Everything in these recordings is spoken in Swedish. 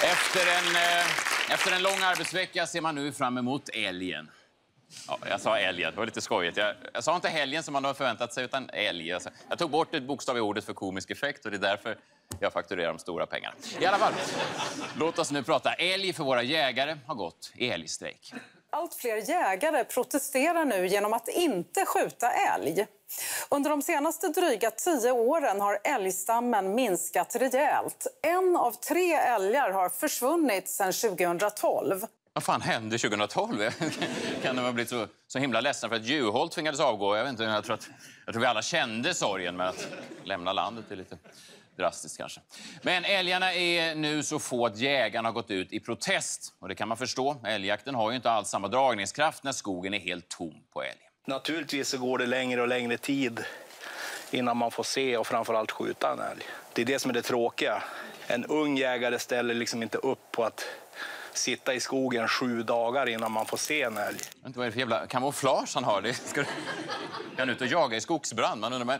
Efter en lång arbetsvecka ser man nu fram emot älgen. Ja, jag sa älgen, det var lite skojigt. Jag sa inte helgen som man har förväntat sig, utan älg. Jag tog bort ett bokstav i ordet för komisk effekt och det är därför jag fakturerar de stora pengarna. I alla fall, låt oss nu prata älg, för våra jägare har gått i älgstrejk. Allt fler jägare protesterar nu genom att inte skjuta älg. Under de senaste dryga 10 åren har älgstammen minskat rejält. 1 av 3 älgar har försvunnit sedan 2012. Vad fan hände 2012? Kan de ha blivit så himla ledsen för att Juholt tvingades avgå? Jag vet inte, jag tror vi alla kände sorgen med att lämna landet. Det är lite drastiskt kanske. Men älgarna är nu så få att jägarna har gått ut i protest. Och det kan man förstå. Älgjakten har ju inte alls samma dragningskraft när skogen är helt tom på älg. Naturligtvis så går det längre och längre tid innan man får se och framförallt skjuta en älg. Det är det som är det tråkiga. En ung jägare ställer liksom inte upp på att sitta i skogen 7 dagar innan man får se en älg. Jag vet inte vad det är för jävla kamouflage han har. Det ska han ut och jaga i skogsbrand, man undrar.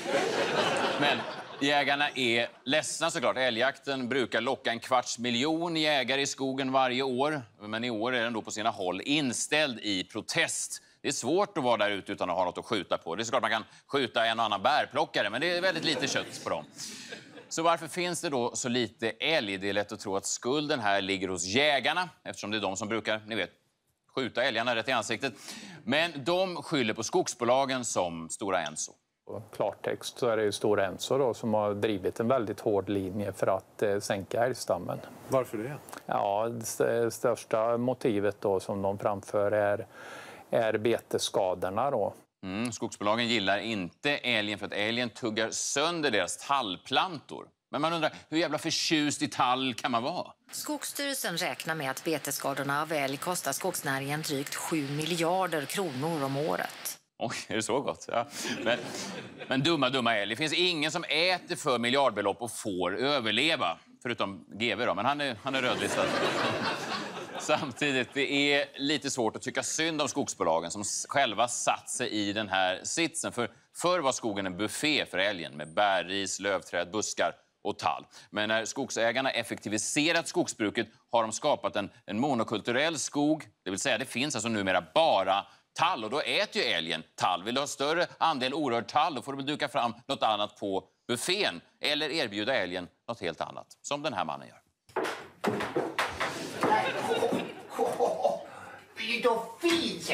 Men jägarna är ledsna såklart. Älgjakten brukar locka 250 000 jägare i skogen varje år. Men i år är den då på sina håll inställd i protest. Det är svårt att vara där ute utan att ha något att skjuta på. Det är såklart man kan skjuta en och annan bärplockare, men det är väldigt lite kött på dem. Så varför finns det då så lite älg? Det är lätt att tro att skulden här ligger hos jägarna, eftersom det är de som brukar, ni vet, skjuta älgarna rätt i ansiktet. Men de skyller på skogsbolagen som Stora Enso. Klartext så är det ju Stora Enso då, som har drivit en väldigt hård linje för att sänka älgstammen. Varför det? Ja, det största motivet då som de framför är betesskadorna då. Skogsbolagen gillar inte älgen för att älgen tuggar sönder deras tallplantor. Men man undrar, hur jävla förtjust i tall kan man vara? Skogsstyrelsen räknar med att betesskadorna av älg kostar skogsnäringen drygt 7 miljarder kronor om året. Oj, är det så gott? Ja. Men dumma älg. Det finns ingen som äter för miljardbelopp och får överleva. Förutom GV då, men han är rödlistad. Samtidigt, det är lite svårt att tycka synd om skogsbolagen som själva satt sig i den här sitsen. För förr var skogen en buffé för älgen med bärris, lövträd, buskar och tall. Men när skogsägarna effektiviserat skogsbruket har de skapat en monokulturell skog. Det vill säga, det finns alltså numera bara tall och då äter ju älgen tall. Vill du ha större andel orörd tall, då får du duka fram något annat på buffén. Eller erbjuda älgen något helt annat, som den här mannen gör. Det är fint!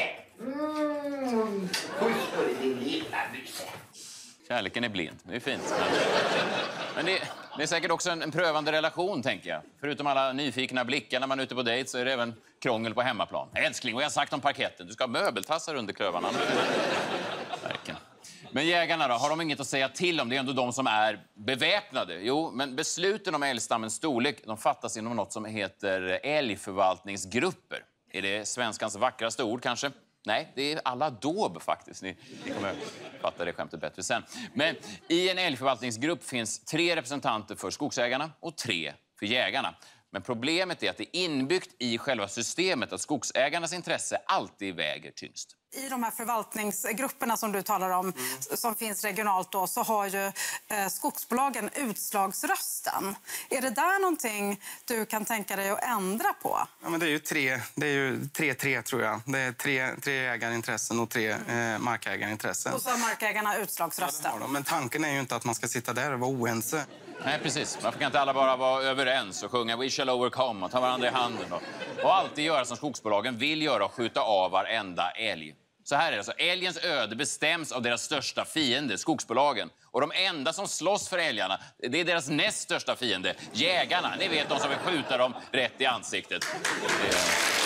Puss på din lilla buse. Kärleken är blind, det är fint. Men det är säkert också en prövande relation, tänker jag. Förutom alla nyfikna blickar när man är ute på dejt så är det även krångel på hemmaplan. Älskling, vad jag sagt om parketten? Du ska ha möbeltassar under klövarna. Verkligen. Men jägarna då, har de inget att säga till om? Det är ändå de som är beväpnade. Jo, men besluten om älgstammens storlek, de fattas inom något som heter älgförvaltningsgrupper. Är det svenskans vackraste ord kanske? Nej, det är alla dob faktiskt. Ni kommer fatta det skämtet bättre sen. Men i en älgförvaltningsgrupp finns 3 representanter för skogsägarna och 3 för jägarna. Men problemet är att det är inbyggt i själva systemet att skogsägarnas intresse alltid väger tyngst. I de här förvaltningsgrupperna som du talar om, som finns regionalt då, så har ju skogsbolagen utslagsrösten. Är det där någonting du kan tänka dig att ändra på? Ja, men det är ju 3-3 tror jag. Det är 3 ägarintressen och 3 markägarintressen. Och så har markägarna utslagsrösten. Ja, men tanken är ju inte att man ska sitta där och vara oense. Nej, precis. Varför kan inte alla bara vara överens och sjunga We shall overcome och ta varandra i handen och alltid göra som skogsbolagen vill göra och skjuta av varenda älg. Så här är det. Så älgens öde bestäms av deras största fiende, skogsbolagen. Och de enda som slåss för älgarna, det är deras näst största fiende, jägarna. Ni vet, de som vill skjuta dem rätt i ansiktet.